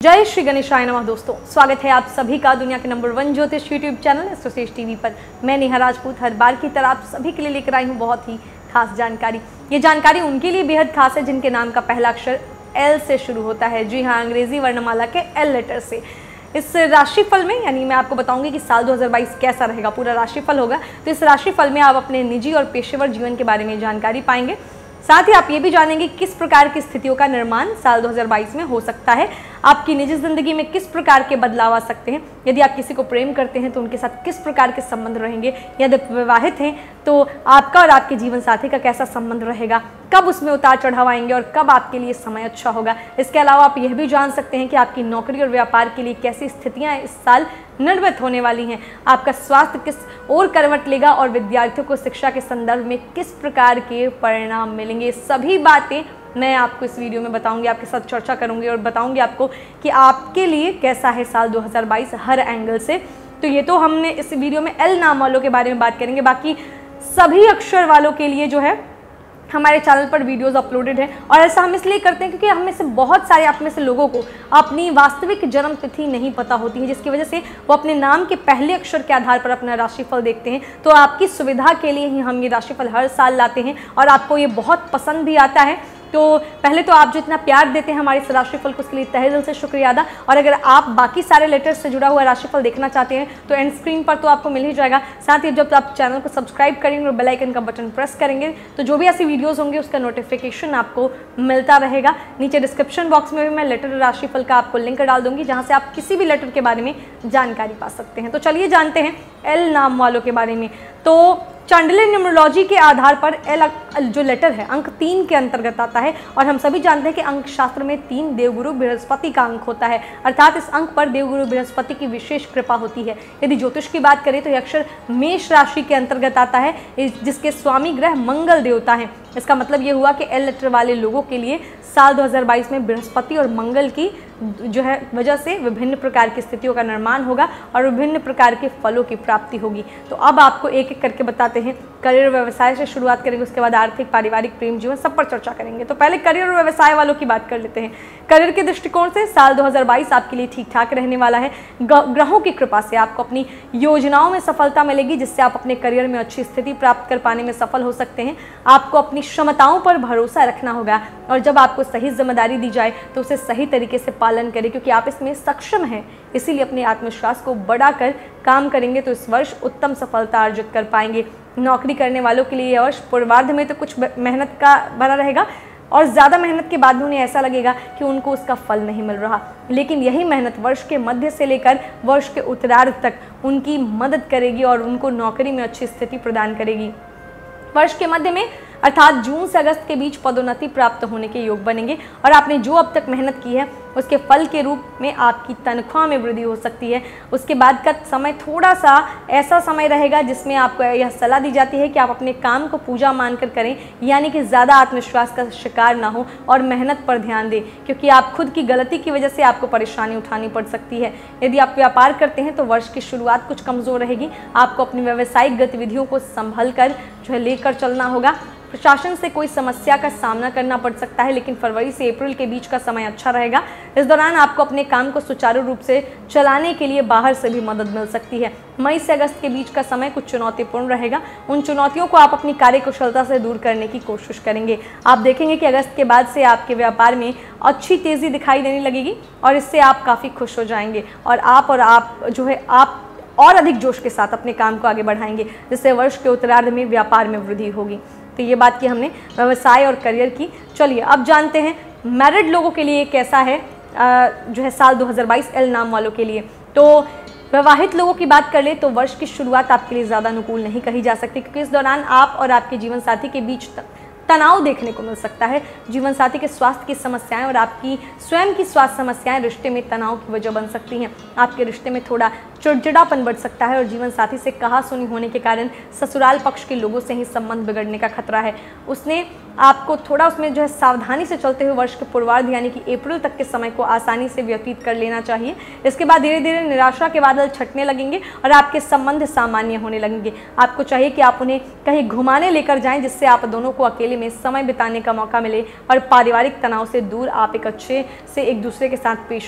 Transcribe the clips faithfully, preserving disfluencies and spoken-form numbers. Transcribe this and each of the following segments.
जय श्री गणेशाय नमः। दोस्तों, स्वागत है आप सभी का दुनिया के नंबर वन ज्योतिष यूट्यूब चैनल एस्ट्रोसेज टीवी पर। मैं नेहा राजपूत हर बार की तरह आप सभी के लिए लेकर आई हूँ बहुत ही खास जानकारी। ये जानकारी उनके लिए बेहद खास है जिनके नाम का पहला अक्षर एल से शुरू होता है। जी हाँ, अंग्रेजी वर्णमाला के एल लेटर से। इस राशिफल में यानी मैं आपको बताऊंगी कि साल दो हज़ार बाईस कैसा रहेगा, पूरा राशिफल होगा। तो इस राशिफल में आप अपने निजी और पेशेवर जीवन के बारे में जानकारी पाएंगे। साथ ही आप ये भी जानेंगे किस प्रकार की स्थितियों का निर्माण साल दो हज़ार बाईस में हो सकता है। आपकी निजी जिंदगी में किस प्रकार के बदलाव आ सकते हैं। यदि आप किसी को प्रेम करते हैं तो उनके साथ किस प्रकार के संबंध रहेंगे। यदि विवाहित हैं तो आपका और आपके जीवन साथी का कैसा संबंध रहेगा, कब उसमें उतार चढ़ाव आएंगे और कब आपके लिए समय अच्छा होगा। इसके अलावा आप यह भी जान सकते हैं कि आपकी नौकरी और व्यापार के लिए कैसी स्थितियां इस साल निर्मित होने वाली हैं। आपका स्वास्थ्य किस ओर करवट लेगा और विद्यार्थियों को शिक्षा के संदर्भ में किस प्रकार के परिणाम मिलेंगे। सभी बातें मैं आपको इस वीडियो में बताऊंगी, आपके साथ चर्चा करूंगी और बताऊंगी आपको कि आपके लिए कैसा है साल दो हज़ार बाईस हर एंगल से। तो ये तो हमने इस वीडियो में एल नाम वालों के बारे में बात करेंगे। बाकी सभी अक्षर वालों के लिए जो है हमारे चैनल पर वीडियोस अपलोडेड हैं। और ऐसा हम इसलिए करते हैं क्योंकि हम में से बहुत सारे आप में से लोगों को अपनी वास्तविक जन्म तिथि नहीं पता होती है, जिसकी वजह से वो अपने नाम के पहले अक्षर के आधार पर अपना राशिफल देखते हैं। तो आपकी सुविधा के लिए ही हम ये राशिफल हर साल लाते हैं और आपको ये बहुत पसंद भी आता है। तो पहले तो आप जो इतना प्यार देते हैं हमारे इस राशिफल को, उसके लिए तहे दिल से शुक्रिया अदा। और अगर आप बाकी सारे लेटर्स से जुड़ा हुआ राशिफल देखना चाहते हैं तो एंड स्क्रीन पर तो आपको मिल ही जाएगा। साथ ही जब आप चैनल को सब्सक्राइब करेंगे और बेल आइकन का बटन प्रेस करेंगे तो जो भी ऐसी वीडियोस होंगे उसका नोटिफिकेशन आपको मिलता रहेगा। नीचे डिस्क्रिप्शन बॉक्स में भी मैं लेटर राशिफल का आपको लिंक डाल दूंगी जहाँ से आप किसी भी लेटर के बारे में जानकारी पा सकते हैं। तो चलिए जानते हैं एल नाम वालों के बारे में। तो चांडिल्य न्यूमरोलॉजी के आधार पर एल जो लेटर है अंक तीन के अंतर्गत आता है। और हम सभी जानते हैं कि अंक शास्त्र में तीन देवगुरु बृहस्पति का अंक होता है, अर्थात इस अंक पर देवगुरु बृहस्पति की विशेष कृपा होती है। यदि ज्योतिष की बात करें तो यह अक्षर मेष राशि के अंतर्गत आता है, जिसके स्वामी ग्रह मंगल देवता है। इसका मतलब ये हुआ कि एल लेटर वाले लोगों के लिए साल दो हज़ार बाईस में बृहस्पति और मंगल की जो है वजह से विभिन्न प्रकार की स्थितियों का निर्माण होगा और विभिन्न प्रकार के फलों की प्राप्ति होगी। तो अब आपको एक एक करके बताते हैं। करियर व्यवसाय से शुरुआत करेंगे, उसके बाद आर्थिक, पारिवारिक, प्रेम जीवन सब पर चर्चा करेंगे। तो पहले करियर और व्यवसाय वालों की बात कर लेते हैं। करियर के दृष्टिकोण से साल दो हज़ार बाईस आपके लिए ठीक ठाक रहने वाला है। ग्रहों की कृपा से आपको अपनी योजनाओं में सफलता मिलेगी, जिससे आप अपने करियर में अच्छी स्थिति प्राप्त कर पाने में सफल हो सकते हैं। आपको अपनी क्षमताओं पर भरोसा रखना होगा और जब आपको सही जिम्मेदारी दी जाए तो उसे सही तरीके से पालन करें, क्योंकि आप इसमें सक्षम हैं। इसीलिए अपने आत्मविश्वास को बढ़ाकर काम करेंगे तो इस वर्ष उत्तम सफलता अर्जित कर पाएंगे। नौकरी करने वालों के लिए यह वर्ष पूर्वार्ध में तो कुछ मेहनत का भरा रहेगा और ज़्यादा मेहनत के बाद भी उन्हें ऐसा लगेगा कि उनको उसका फल नहीं मिल रहा, लेकिन यही मेहनत वर्ष के मध्य से लेकर वर्ष के उत्तरार्ध तक उनकी मदद करेगी और उनको नौकरी में अच्छी स्थिति प्रदान करेगी। वर्ष के मध्य में अर्थात जून से अगस्त के बीच पदोन्नति प्राप्त होने के योग बनेंगे और आपने जो अब तक मेहनत की है उसके फल के रूप में आपकी तनख्वाह में वृद्धि हो सकती है। उसके बाद का समय थोड़ा सा ऐसा समय रहेगा जिसमें आपको यह सलाह दी जाती है कि आप अपने काम को पूजा मानकर करें, यानी कि ज़्यादा आत्मविश्वास का शिकार ना हो और मेहनत पर ध्यान दें, क्योंकि आप खुद की गलती की वजह से आपको परेशानी उठानी पड़ सकती है। यदि आप व्यापार करते हैं तो वर्ष की शुरुआत कुछ कमज़ोर रहेगी। आपको अपनी व्यावसायिक गतिविधियों को संभल कर जो है लेकर चलना होगा। प्रशासन से कोई समस्या का सामना करना पड़ सकता है, लेकिन फरवरी से अप्रैल के बीच का समय अच्छा रहेगा। इस दौरान आपको अपने काम को सुचारू रूप से चलाने के लिए बाहर से भी मदद मिल सकती है। मई से अगस्त के बीच का समय कुछ चुनौतीपूर्ण रहेगा। उन चुनौतियों को आप अपनी कार्यकुशलता से दूर करने की कोशिश करेंगे। आप देखेंगे कि अगस्त के बाद से आपके व्यापार में अच्छी तेज़ी दिखाई देने लगेगी और इससे आप काफ़ी खुश हो जाएंगे और आप और आप जो है आप और अधिक जोश के साथ अपने काम को आगे बढ़ाएंगे, जिससे वर्ष के उत्तरार्ध में व्यापार में वृद्धि होगी। तो ये बात की हमने व्यवसाय और करियर की। चलिए अब जानते हैं मैरिड लोगों के लिए कैसा है आ, जो है साल दो हज़ार बाईस एल नाम वालों के लिए। तो विवाहित लोगों की बात कर ले तो वर्ष की शुरुआत आपके लिए ज़्यादा अनुकूल नहीं कही जा सकती, क्योंकि इस दौरान आप और आपके जीवन साथी के बीच तक तनाव देखने को मिल सकता है। जीवन साथी के स्वास्थ्य की समस्याएं और आपकी स्वयं की स्वास्थ्य समस्याएं रिश्ते में तनाव की वजह बन सकती हैं। आपके रिश्ते में थोड़ा चिड़चिड़ापन बढ़ सकता है और जीवन साथी से कहासुनी होने के कारण ससुराल पक्ष के लोगों से ही संबंध बिगड़ने का खतरा है। उसने आपको थोड़ा उसमें जो है सावधानी से चलते हुए वर्ष के पूर्वार्ध यानी कि अप्रैल तक के समय को आसानी से व्यतीत कर लेना चाहिए। इसके बाद धीरे धीरे निराशा के बादल छटने लगेंगे और आपके संबंध सामान्य होने लगेंगे। आपको चाहिए कि आप उन्हें कहीं घुमाने लेकर जाएं, जिससे आप दोनों को अकेले में समय बिताने का मौका मिले और पारिवारिक तनाव से दूर आप एक अच्छे से एक दूसरे के साथ पेश आएँ।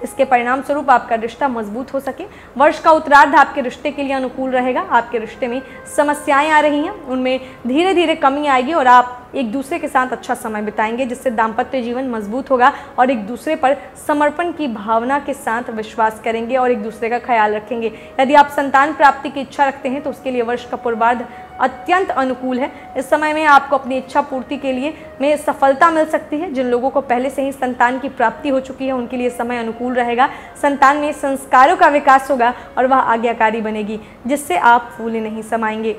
इसके परिणाम स्वरूप आपका रिश्ता मजबूत हो सके। वर्ष का उत्तरार्ध आपके रिश्ते के लिए अनुकूल रहेगा। आपके रिश्ते में समस्याएं आ रही हैं, उनमें धीरे धीरे कमी आएगी और आप एक दूसरे के साथ अच्छा समय बिताएंगे, जिससे दाम्पत्य जीवन मजबूत होगा और एक दूसरे पर समर्पण की भावना के साथ विश्वास करेंगे और एक दूसरे का ख्याल रखेंगे। यदि आप संतान प्राप्ति की इच्छा रखते हैं तो उसके लिए वर्ष का पूर्वार्ध अत्यंत अनुकूल है। इस समय में आपको अपनी इच्छा पूर्ति के लिए में सफलता मिल सकती है। जिन लोगों को पहले से ही संतान की प्राप्ति हो चुकी है उनके लिए समय अनुकूल रहेगा। संतान में संस्कारों का विकास होगा और वह आज्ञाकारी बनेगी, जिससे आप फूले नहीं समाएंगे।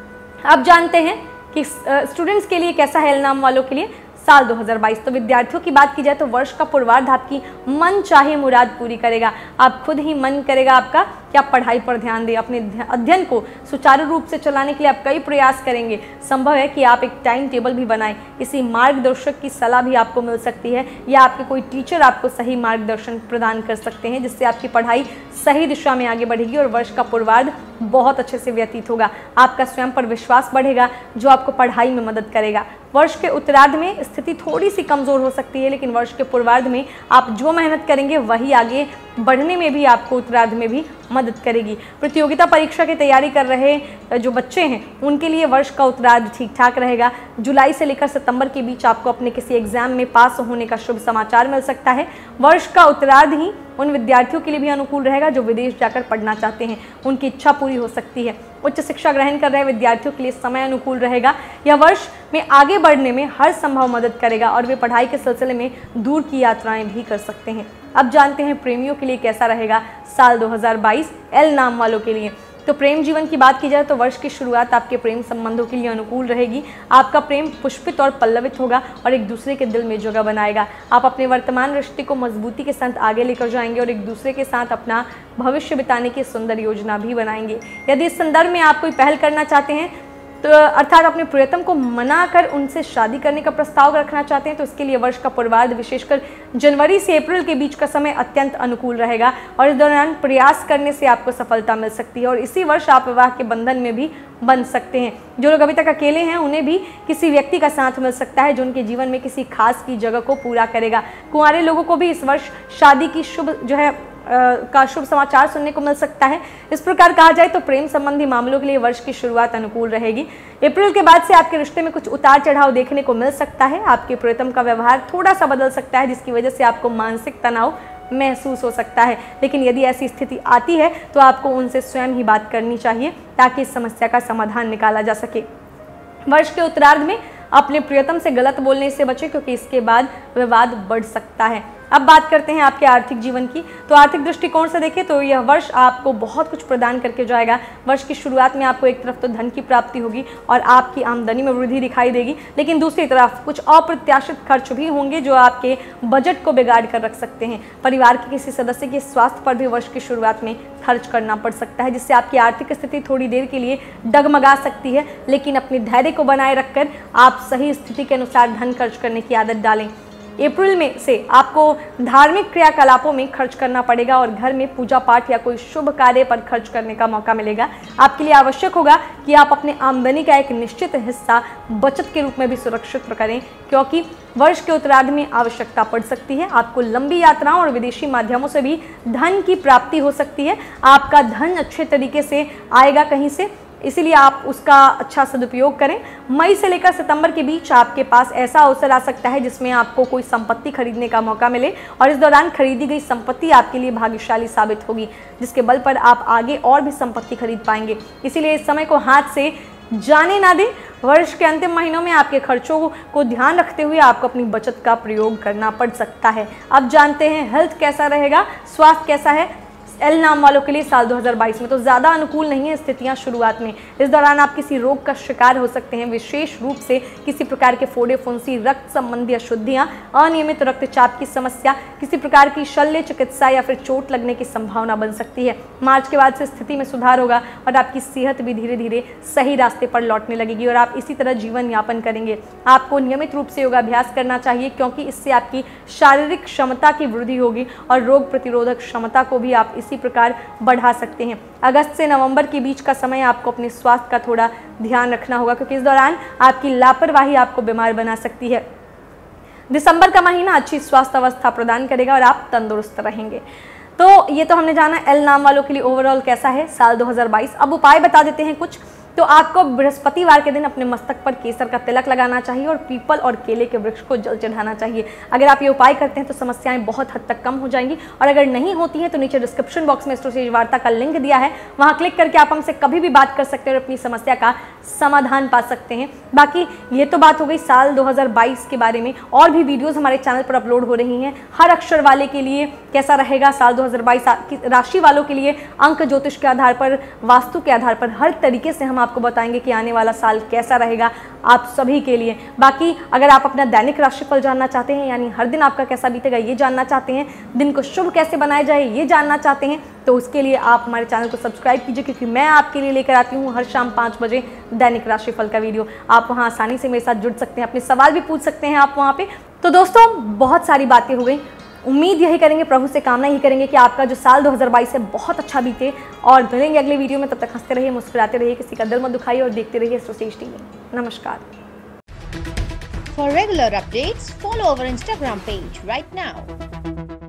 अब जानते हैं कि स्टूडेंट्स के लिए कैसा है। एल नाम वालों के लिए साल दो हज़ार बाईस, तो विद्यार्थियों की बात की जाए तो वर्ष का पूर्वार्ध आपकी मन चाहे मुराद पूरी करेगा। आप खुद ही मन करेगा आपका कि आप पढ़ाई पर ध्यान दें, अपने अध्ययन को सुचारू रूप से चलाने के लिए आप कई प्रयास करेंगे। संभव है कि आप एक टाइम टेबल भी बनाएं, किसी मार्गदर्शक की सलाह भी आपको मिल सकती है या आपके कोई टीचर आपको सही मार्गदर्शन प्रदान कर सकते हैं, जिससे आपकी पढ़ाई सही दिशा में आगे बढ़ेगी और वर्ष का पूर्वार्ध बहुत अच्छे से व्यतीत होगा। आपका स्वयं पर विश्वास बढ़ेगा जो आपको पढ़ाई में मदद करेगा। वर्ष के उत्तरार्ध में स्थिति थोड़ी सी कमज़ोर हो सकती है, लेकिन वर्ष के पूर्वार्ध में आप जो मेहनत करेंगे वही आगे बढ़ने में भी आपको उत्तरार्ध में भी मदद करेगी। प्रतियोगिता परीक्षा की तैयारी कर रहे जो बच्चे हैं उनके लिए वर्ष का उत्तरार्ध ठीक ठाक रहेगा। जुलाई से लेकर सितंबर के बीच आपको अपने किसी एग्जाम में पास होने का शुभ समाचार मिल सकता है। वर्ष का उत्तरार्ध ही उन विद्यार्थियों के लिए भी अनुकूल रहेगा जो विदेश जाकर पढ़ना चाहते हैं, उनकी इच्छा पूरी हो सकती है। उच्च शिक्षा ग्रहण कर रहे विद्यार्थियों के लिए समय अनुकूल रहेगा। यह वर्ष में आगे बढ़ने में हर संभव मदद करेगा और वे पढ़ाई के सिलसिले में दूर की यात्राएं भी कर सकते हैं। अब जानते हैं प्रेमियों के लिए कैसा रहेगा साल दो हज़ार बाईस एल नाम वालों के लिए। तो प्रेम जीवन की बात की जाए तो वर्ष की शुरुआत आपके प्रेम संबंधों के लिए अनुकूल रहेगी। आपका प्रेम पुष्पित और पल्लवित होगा और एक दूसरे के दिल में जगह बनाएगा। आप अपने वर्तमान रिश्ते को मजबूती के साथ आगे लेकर जाएंगे और एक दूसरे के साथ अपना भविष्य बिताने की सुंदर योजना भी बनाएंगे। यदि इस संदर्भ में आप कोई पहल करना चाहते हैं तो अर्थात अपने प्रियतम को मना कर उनसे शादी करने का प्रस्ताव रखना चाहते हैं तो इसके लिए वर्ष का पूर्वार्ध विशेषकर जनवरी से अप्रैल के बीच का समय अत्यंत अनुकूल रहेगा और इस दौरान प्रयास करने से आपको सफलता मिल सकती है और इसी वर्ष आप विवाह के बंधन में भी बन सकते हैं। जो लोग अभी तक अकेले हैं उन्हें भी किसी व्यक्ति का साथ मिल सकता है जो उनके जीवन में किसी खास की जगह को पूरा करेगा। कुंवारे लोगों को भी इस वर्ष शादी की शुभ जो है का शुभ समाचार सुनने को मिल सकता है। इस प्रकार कहा जाए तो प्रेम संबंधी मामलों के लिए वर्ष की शुरुआत अनुकूल रहेगी। अप्रैल के बाद से आपके रिश्ते में कुछ उतार चढ़ाव देखने को मिल सकता है। आपके प्रियतम का व्यवहार थोड़ा सा बदल सकता है जिसकी वजह से आपको मानसिक तनाव महसूस हो सकता है, लेकिन यदि ऐसी स्थिति आती है तो आपको उनसे स्वयं ही बात करनी चाहिए ताकि इस समस्या का समाधान निकाला जा सके। वर्ष के उत्तरार्ध में अपने प्रियतम से गलत बोलने से बचें क्योंकि इसके बाद विवाद बढ़ सकता है। अब बात करते हैं आपके आर्थिक जीवन की। तो आर्थिक दृष्टिकोण से देखें तो यह वर्ष आपको बहुत कुछ प्रदान करके जाएगा। वर्ष की शुरुआत में आपको एक तरफ तो धन की प्राप्ति होगी और आपकी आमदनी में वृद्धि दिखाई देगी, लेकिन दूसरी तरफ कुछ अप्रत्याशित खर्च भी होंगे जो आपके बजट को बिगाड़ कर रख सकते हैं। परिवार के किसी सदस्य के स्वास्थ्य पर भी वर्ष की शुरुआत में खर्च करना पड़ सकता है जिससे आपकी आर्थिक स्थिति थोड़ी देर के लिए डगमगा सकती है, लेकिन अपने धैर्य को बनाए रखकर आप सही स्थिति के अनुसार धन खर्च करने की आदत डालें। अप्रैल में से आपको धार्मिक क्रियाकलापों में खर्च करना पड़ेगा और घर में पूजा पाठ या कोई शुभ कार्य पर खर्च करने का मौका मिलेगा। आपके लिए आवश्यक होगा कि आप अपने आमदनी का एक निश्चित हिस्सा बचत के रूप में भी सुरक्षित करें क्योंकि वर्ष के उत्तरार्ध में आवश्यकता पड़ सकती है। आपको लंबी यात्राओं और विदेशी माध्यमों से भी धन की प्राप्ति हो सकती है। आपका धन अच्छे तरीके से आएगा कहीं से, इसीलिए आप उसका अच्छा सदुपयोग करें। मई से लेकर सितंबर के बीच आपके पास ऐसा अवसर आ सकता है जिसमें आपको कोई संपत्ति खरीदने का मौका मिले और इस दौरान खरीदी गई संपत्ति आपके लिए भाग्यशाली साबित होगी जिसके बल पर आप आगे और भी संपत्ति खरीद पाएंगे। इसीलिए इस समय को हाथ से जाने ना दें। वर्ष के अंतिम महीनों में आपके खर्चों को ध्यान रखते हुए आपको अपनी बचत का प्रयोग करना पड़ सकता है। अब जानते हैं हेल्थ कैसा रहेगा, स्वास्थ्य कैसा है एल नाम वालों के लिए साल दो हज़ार बाईस में। तो ज़्यादा अनुकूल नहीं है स्थितियां शुरुआत में। इस दौरान आप किसी रोग का शिकार हो सकते हैं, विशेष रूप से किसी प्रकार के फोड़े फुंसी, रक्त संबंधी अशुद्धियां, अनियमित रक्तचाप की समस्या, किसी प्रकार की शल्य चिकित्सा या फिर चोट लगने की संभावना बन सकती है। मार्च के बाद से स्थिति में सुधार होगा और आपकी सेहत भी धीरे धीरे सही रास्ते पर लौटने लगेगी और आप इसी तरह जीवन यापन करेंगे। आपको नियमित रूप से योगाभ्यास करना चाहिए क्योंकि इससे आपकी शारीरिक क्षमता की वृद्धि होगी और रोग प्रतिरोधक क्षमता को भी आप इसी प्रकार बढ़ा सकते हैं। अगस्त से नवंबर के बीच का समय आपको अपने स्वास्थ्य का थोड़ा ध्यान रखना होगा क्योंकि इस दौरान आपकी लापरवाही आपको बीमार बना सकती है। दिसंबर का महीना अच्छी स्वास्थ्य अवस्था प्रदान करेगा और आप तंदुरुस्त रहेंगे। तो ये तो हमने जाना एल नाम वालों के लिए ओवरऑल कैसा है साल दो हज़ार बाईस। अब उपाय बता देते हैं कुछ। तो आपको बृहस्पतिवार के दिन अपने मस्तक पर केसर का तिलक लगाना चाहिए और पीपल और केले के वृक्ष को जल चढ़ाना चाहिए। अगर आप ये उपाय करते हैं तो समस्याएं बहुत हद तक कम हो जाएंगी, और अगर नहीं होती हैं तो नीचे डिस्क्रिप्शन बॉक्स में एस्ट्रोसेज वार्ता का लिंक दिया है, वहां क्लिक करके आप हमसे कभी भी बात कर सकते हैं और अपनी समस्या का समाधान पा सकते हैं। बाकी ये तो बात हो गई साल दो हज़ार बाईस के बारे में। और भी वीडियोस हमारे चैनल पर अपलोड हो रही हैं। हर अक्षर वाले के लिए कैसा रहेगा साल दो हज़ार बाईस, राशि वालों के लिए अंक ज्योतिष के आधार पर, वास्तु के आधार पर, हर तरीके से हम आपको बताएंगे कि आने वाला साल कैसा रहेगा आप सभी के लिए। बाकी अगर आप अपना दैनिक राशिफल जानना चाहते हैं, यानी हर दिन आपका कैसा बीतेगा ये जानना चाहते हैं, दिन को शुभ कैसे बनाया जाए ये जानना चाहते हैं, तो उसके लिए आप हमारे चैनल को सब्सक्राइब कीजिए, क्योंकि मैं आपके लिए लेकर आती हूँ हर शाम पाँच बजे दैनिक राशिफल का वीडियो। आप वहाँ आसानी से मेरे साथ जुड़ सकते हैं, अपने सवाल भी पूछ सकते हैं आप वहाँ पे। तो दोस्तों बहुत सारी बातें हो गई। उम्मीद यही करेंगे, प्रभु से कामना यही करेंगे कि आपका जो साल दो हज़ार बाईस है बहुत अच्छा बीते, और मिलेंगे अगले वीडियो में। तब तक हंसते रहिए, मुस्कुराते रहिए, किसी का दिल मत दुखाइए और देखते रहिए एस्ट्रोसेज टीवी। नमस्कार। For regular updates, follow our Instagram page right now.